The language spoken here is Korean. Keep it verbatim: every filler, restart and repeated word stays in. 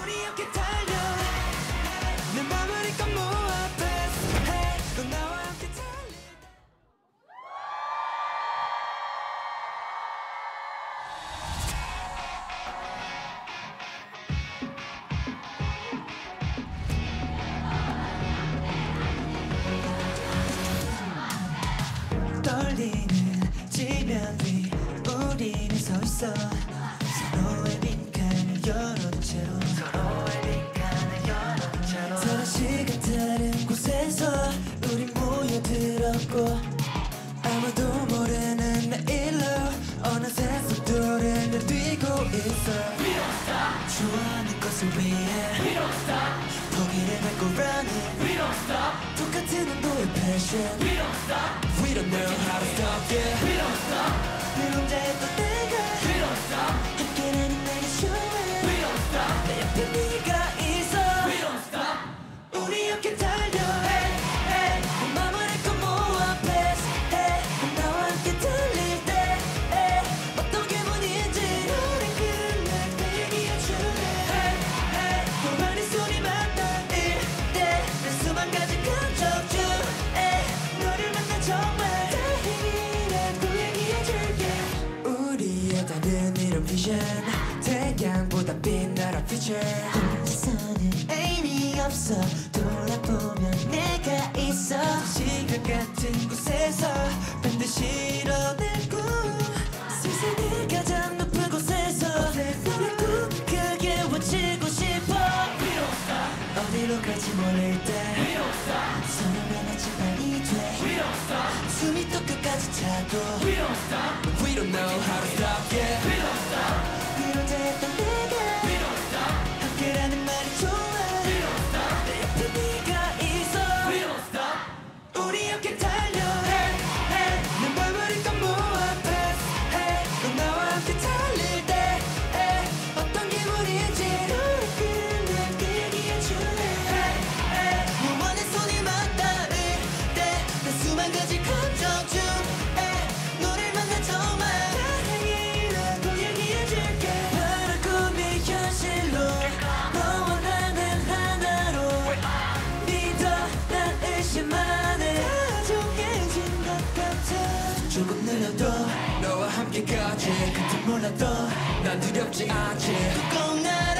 우리 함께 달려 내 맘을 이껏 모아 best hey 넌 나와 함께 달릴 떨리는 지면 위 우리는 서있어 서로의 빈칸을 열어둔 채로 서로의 빈칸을 열어둔 채로 다른 시간 다른 곳에서 우리 모여들었고 아무도 모르는 내일로 어느새 속도를 내뛰고 있어 We don't stop 좋아하는 것을 위해 We don't stop 포기를 밟고 running We don't stop 똑같은 온도의 passion We don't stop We don't know how to stop yeah We don't stop 늘 혼자였던 내가 We don't stop 함께라는 내게 좋아 We don't stop 내 옆에 네가 있어 We don't stop 우리 함께 달려 Hey hey 내 맘을 이끌고 모아 Best hey 나와 함께 달릴 때 hey 어떤 기분인지 너를 끝날 때 얘기해줄래 Hey hey 너만의 소리만 닿을 때 내 수만 가지 감정 중 hey 너를 만나 정말 다행이라고 얘기해줄게 우리의 다른 이런 비전 태양보다 빛나라 future 혼자서는 의미 없어 돌아보면 내가 있어 시간 같은 곳에서 반드시 이뤄낼 꿈 세상의 가장 높은 곳에서 너를 꼭 크게 외치고 싶어 We don't stop 어디로 갈지 모를 때 We don't stop 서로가 나침반이 돼 We don't stop 숨이 또 끝까지 차고 We don't stop We don't know how to stop yeah We don't stop 늘 혼자였던 내가 We don't stop 함께라는 말이 좋아 We don't stop 내 옆에 네가 있어 We don't stop 우리 함께 달려 Hey hey 내 맘을 이끌고 모아 Best hey 넌 나와 함께 달릴 때 hey 어떤 기분인지 너를 끝날 때 얘기해줄래 Hey hey 너만의 손이 맞닿을 때 내 수만 가지 감정 중 hey 너를 만나 정말 다행이라고 얘기해줄게 바로 꿈이 현실로 너와 나는 하나로 믿어 난 의심 안 해 다정해진 것 같아 조금 느려도 너와 함께까지 끝은 몰라도 난 두렵지 않지 꼭 날